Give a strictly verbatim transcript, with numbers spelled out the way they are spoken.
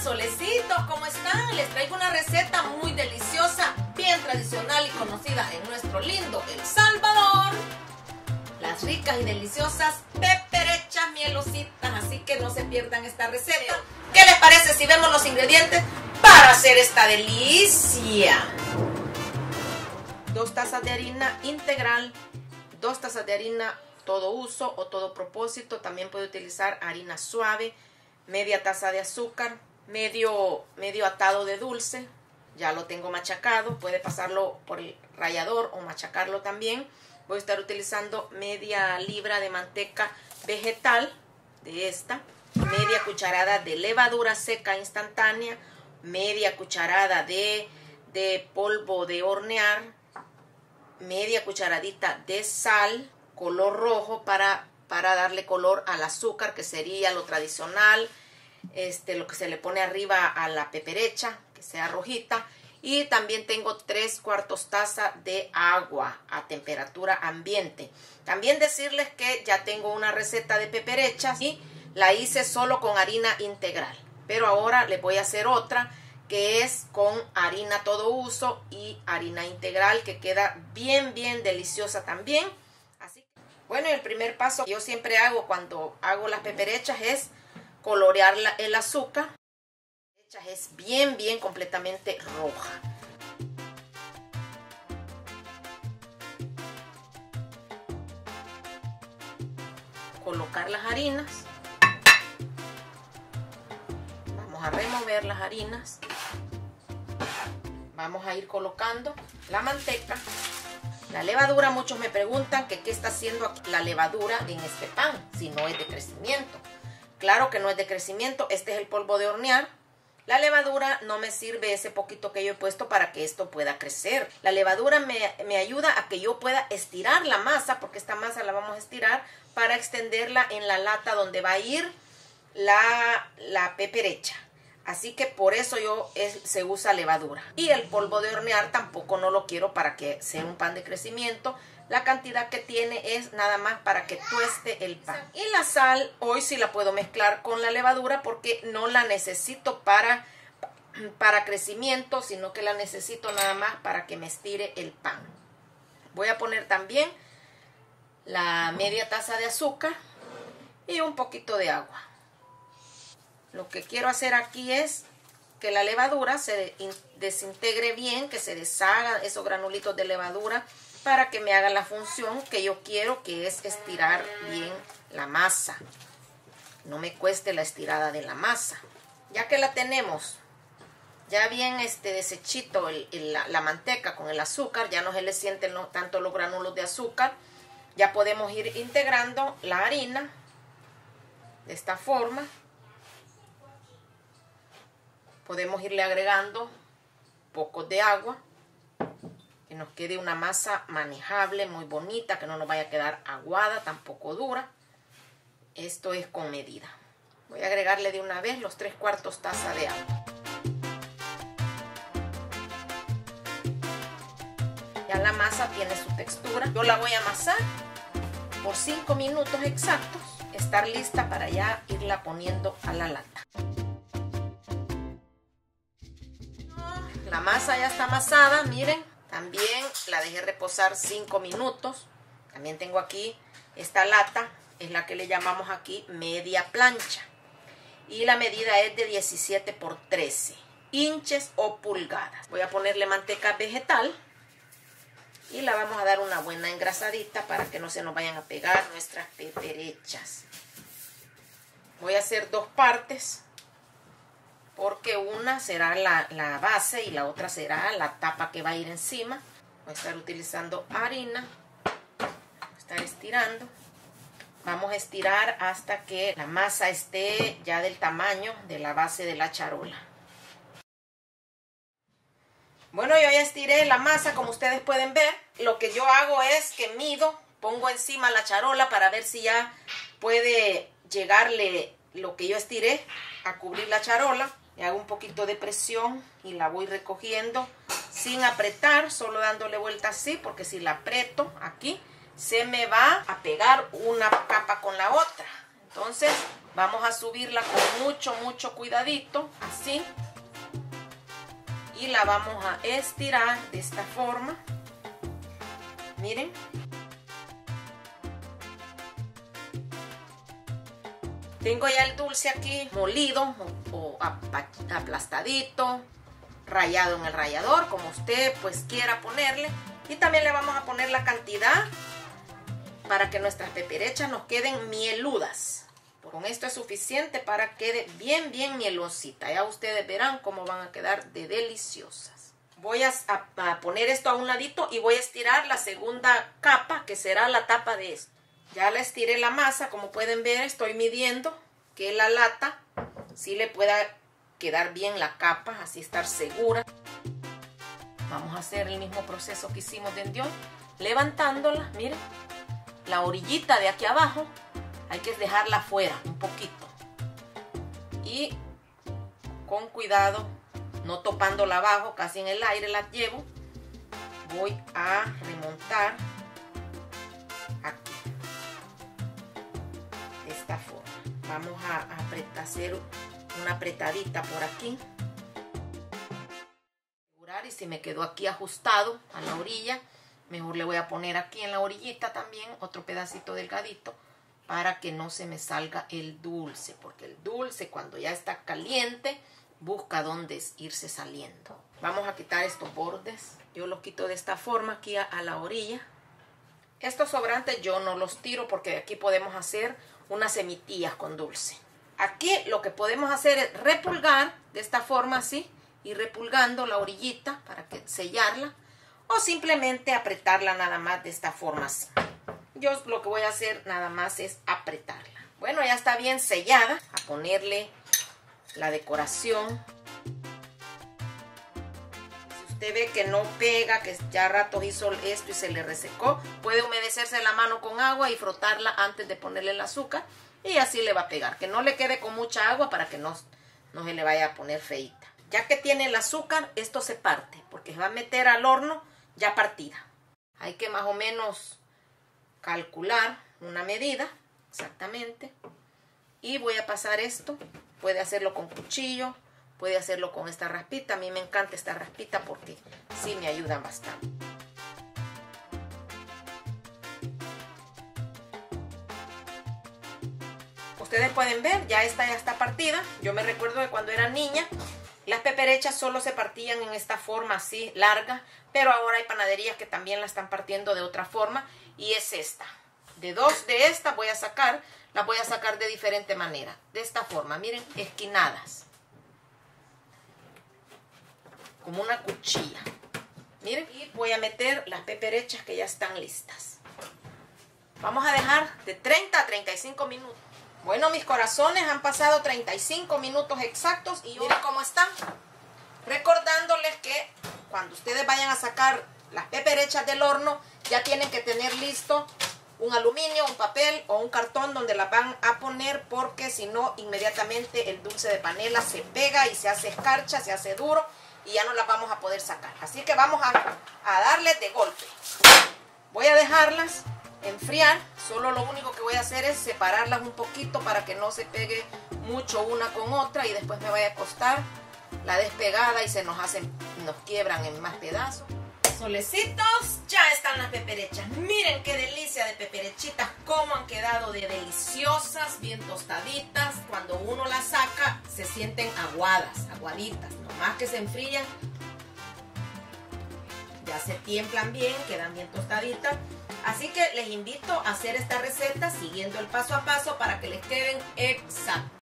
solecitos, ¿cómo están? Les traigo una receta muy deliciosa, bien tradicional y conocida en nuestro lindo El Salvador. Las ricas y deliciosas peperechas mielositas, así que no se pierdan esta receta. ¿Qué les parece si vemos los ingredientes para hacer esta delicia? Dos tazas de harina integral, dos tazas de harina todo uso o todo propósito, también puede utilizar harina suave, media taza de azúcar, medio, medio atado de dulce, ya lo tengo machacado, puede pasarlo por el rallador o machacarlo también. Voy a estar utilizando media libra de manteca vegetal, de esta, media cucharada de levadura seca instantánea, media cucharada de, de polvo de hornear, media cucharadita de sal, color rojo para, para darle color al azúcar, que sería lo tradicional, este, lo que se le pone arriba a la peperecha, que sea rojita. Y también tengo tres cuartos taza de agua a temperatura ambiente. También decirles que ya tengo una receta de peperechas y la hice solo con harina integral. Pero ahora les voy a hacer otra que es con harina todo uso y harina integral, que queda bien, bien deliciosa también. Así que, bueno, el primer paso que yo siempre hago cuando hago las peperechas es colorear la, el azúcar. Es bien, bien completamente roja. Colocar las harinas. Vamos a remover las harinas. Vamos a ir colocando la manteca. La levadura, muchos me preguntan que qué está haciendo aquí la levadura en este pan, si no es de crecimiento. Claro que no es de crecimiento, este es el polvo de hornear. La levadura no me sirve ese poquito que yo he puesto para que esto pueda crecer. La levadura me, me ayuda a que yo pueda estirar la masa, porque esta masa la vamos a estirar para extenderla en la lata donde va a ir la, la peperecha. Así que por eso yo es, se usa levadura. Y el polvo de hornear tampoco no lo quiero para que sea un pan de crecimiento. La cantidad que tiene es nada más para que tueste el pan. Y la sal, hoy sí la puedo mezclar con la levadura porque no la necesito para, para crecimiento, sino que la necesito nada más para que me estire el pan. Voy a poner también la media taza de azúcar y un poquito de agua. Lo que quiero hacer aquí es que la levadura se desintegre bien, que se deshagan esos granulitos de levadura, para que me haga la función que yo quiero, que es estirar bien la masa. No me cueste la estirada de la masa. Ya que la tenemos ya bien este deshechito el, el, la, la manteca con el azúcar, ya no se le sienten no, tanto los granulos de azúcar, ya podemos ir integrando la harina de esta forma. Podemos irle agregando pocos de agua, que nos quede una masa manejable, muy bonita, que no nos vaya a quedar aguada, tampoco dura. Esto es con medida. Voy a agregarle de una vez los tres cuartos taza de agua. Ya la masa tiene su textura. Yo la voy a amasar por cinco minutos exactos, estar lista para ya irla poniendo a la lata. La masa ya está amasada, miren. También la dejé reposar cinco minutos. También tengo aquí esta lata, es la que le llamamos aquí media plancha. Y la medida es de diecisiete por trece inches o pulgadas. Voy a ponerle manteca vegetal y la vamos a dar una buena engrasadita para que no se nos vayan a pegar nuestras peperechas. Voy a hacer dos partes, porque una será la, la base y la otra será la tapa que va a ir encima. Voy a estar utilizando harina, voy a estar estirando. Vamos a estirar hasta que la masa esté ya del tamaño de la base de la charola. Bueno, yo ya estiré la masa, como ustedes pueden ver. Lo que yo hago es que mido, pongo encima la charola para ver si ya puede llegarle lo que yo estiré a cubrir la charola. Le hago un poquito de presión y la voy recogiendo sin apretar, solo dándole vuelta así, porque si la aprieto aquí se me va a pegar una capa con la otra. Entonces vamos a subirla con mucho, mucho cuidadito, así. así. Y la vamos a estirar de esta forma. Miren. Tengo ya el dulce aquí molido o, o aplastadito, rallado en el rallador, como usted pues quiera ponerle. Y también le vamos a poner la cantidad para que nuestras peperechas nos queden mieludas. Con esto es suficiente para que quede bien, bien mielosita. Ya ustedes verán cómo van a quedar de deliciosas. Voy a, a, a poner esto a un ladito y voy a estirar la segunda capa, que será la tapa de esto. Ya la estiré la masa, como pueden ver, estoy midiendo que la lata sí le pueda quedar bien la capa, así estar segura. Vamos a hacer el mismo proceso que hicimos de hoy, levantándola, miren, la orillita de aquí abajo. Hay que dejarla afuera un poquito y con cuidado, no topándola abajo, casi en el aire la llevo. Voy a remontar aquí, de esta forma. Vamos a, a hacer una apretadita por aquí. Y si me quedó aquí ajustado a la orilla, mejor le voy a poner aquí en la orillita también otro pedacito delgadito, para que no se me salga el dulce, porque el dulce cuando ya está caliente busca dónde irse saliendo. Vamos a quitar estos bordes. Yo los quito de esta forma aquí a, a la orilla. Estos sobrantes yo no los tiro porque de aquí podemos hacer unas semitillas con dulce. Aquí lo que podemos hacer es repulgar de esta forma así, y repulgando la orillita para que sellarla, o simplemente apretarla nada más de esta forma así. Yo lo que voy a hacer nada más es apretarla. Bueno, ya está bien sellada. A ponerle la decoración. Si usted ve que no pega, que ya rato hizo esto y se le resecó, puede humedecerse la mano con agua y frotarla antes de ponerle el azúcar. Y así le va a pegar. Que no le quede con mucha agua para que no, no se le vaya a poner feíta. Ya que tiene el azúcar, esto se parte, porque se va a meter al horno ya partida. Hay que más o menos calcular una medida exactamente, y voy a pasar esto. Puede hacerlo con cuchillo, puede hacerlo con esta raspita. A mí me encanta esta raspita porque sí me ayuda bastante. Ustedes pueden ver, ya esta ya está partida. Yo me recuerdo de cuando era niña, las peperechas solo se partían en esta forma así, larga, pero ahora hay panaderías que también la están partiendo de otra forma, y es esta. De dos de estas voy a sacar, las voy a sacar de diferente manera, de esta forma, miren, esquinadas, como una cuchilla. Miren, y voy a meter las peperechas que ya están listas. Vamos a dejar de treinta a treinta y cinco minutos. Bueno, mis corazones, han pasado treinta y cinco minutos exactos y miren cómo están. Recordándoles que cuando ustedes vayan a sacar las peperechas del horno, ya tienen que tener listo un aluminio, un papel o un cartón donde las van a poner, porque si no, inmediatamente el dulce de panela se pega y se hace escarcha, se hace duro y ya no las vamos a poder sacar. Así que vamos a, a darles de golpe. Voy a dejarlas enfriar. Solo lo único que voy a hacer es separarlas un poquito para que no se pegue mucho una con otra y después me vaya a costar la despegada y se nos hacen, nos quiebran en más pedazos. Solecitos, ya están las peperechas. Miren qué delicia de peperechitas, cómo han quedado de deliciosas, bien tostaditas. Cuando uno las saca se sienten aguadas, aguaditas, nomás que se enfrían ya se tiemblan bien, quedan bien tostaditas. Así que les invito a hacer esta receta siguiendo el paso a paso para que les queden exactas.